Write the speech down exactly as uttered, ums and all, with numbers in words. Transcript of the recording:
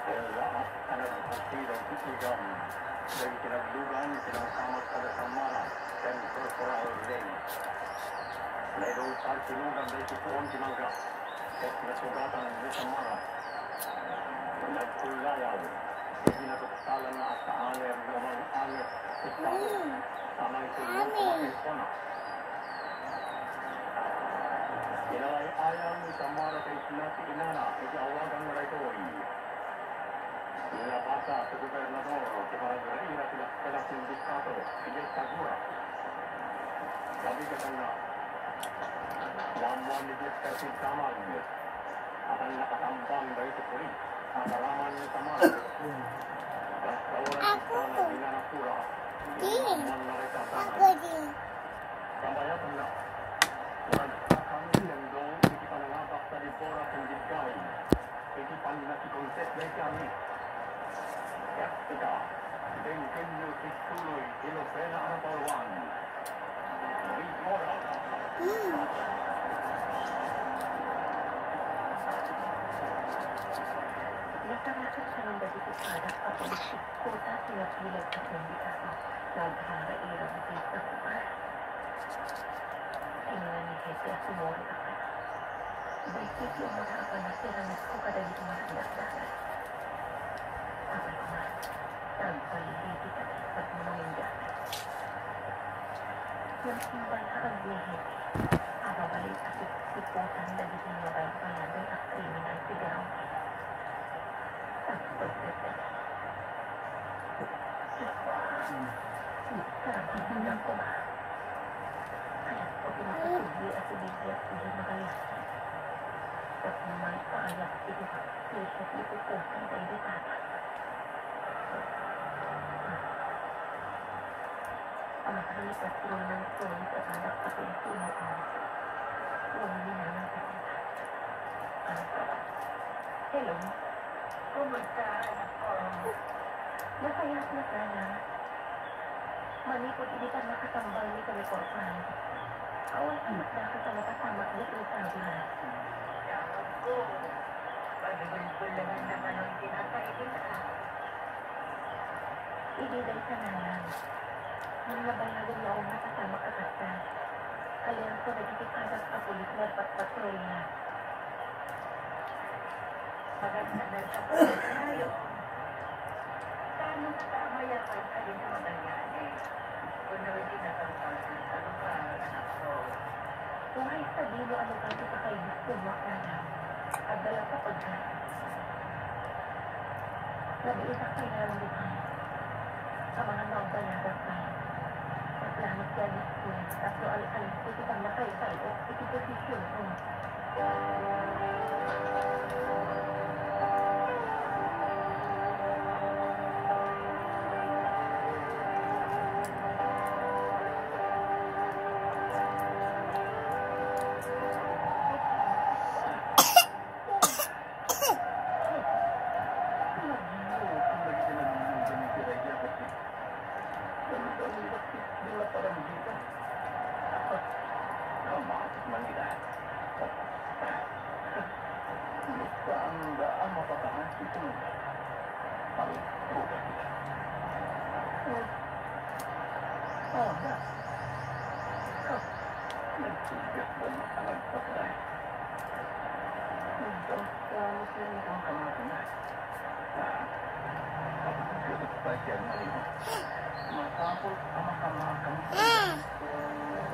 Ang lahat na nagpapirang titigan dari pinaglugan sinasama sa Samara Temporal Day. Mayroong pagsinugan na itutuon tinanggap at nasugatan ng Samara. Nagkulayaw, iginatutalan na at kaaler ng mga anger estado sa mga tulong sa persona. Inalay-ayang Samara sa isla si Inana, itiawagan na ito'y nabasa sa gobernador si Margarita sila sa sindikato Miguel Sagura. Sabi ka na namuan ni Jessica Sintaman at ang nakatambang dahil sa polis ang karaman ni Samara. Basta walang istana ni Nanapura namuan na rin tatanan. Kabayatan na nagkakang sinandong iti panangabak sa Dipora Sindikay iti paninakikonset na kami. Yaktika, Benkenyo Tituloy, Ilocena Arapawan. Victoria. Natarasat siya ng dadiputada sa polisip kota sinapilag sa sindikato. Nagharairan ng pista kupar. Tingnan ni Jesse at sumori ako. Baikit yung mga apanasiranat ko kadagit mga dasdasan. Sabi ko nga, nagpalibig at ispat mo ng ingatan. Nang simbalaan ni Hedi, ababalik at iputan na gitin mo ay payaday at kriminal sigaw. At pagdating. Karabihin lang ko ba? Kaya ko pinakasubli at subili at hindi magayasin. At may paayak ito, isip ipuputan sa ibitata. Ang halipat tuloy ng tuloy at anak at yung tinuan. Lumili na ng kasita. Hello? Kumusta, anak ko? Masayas na sana. Manikot hindi ka nakatambal ni kami korpan. Awan anak na ako sa nakasama ulit yung sabi na. Yakap ko. Pag-ibulbulangan naman ang tinatayin ka. Ibiday ka na lang. Nang nabayagan na akong nakasama ka kasta. Kalihan ko nagkikikadas sa pulis na patpatrol na. Magandang sa pulis tayo. Paano nakamayakan ka din sa Magallanes? Kung naman tinatangkasin sa lugar, anak ko. Kung ay sabihin mo ano ka sa kay gusto mo ka lang, at dala ka pagkakas. Nabiisak kayo na lang buhay. Ang mga nabayaran ka. Salamat ka gusto. Tapos alis-alis ko kitang nakay-kay o ikiposisyon ko. Matapos ang makamakang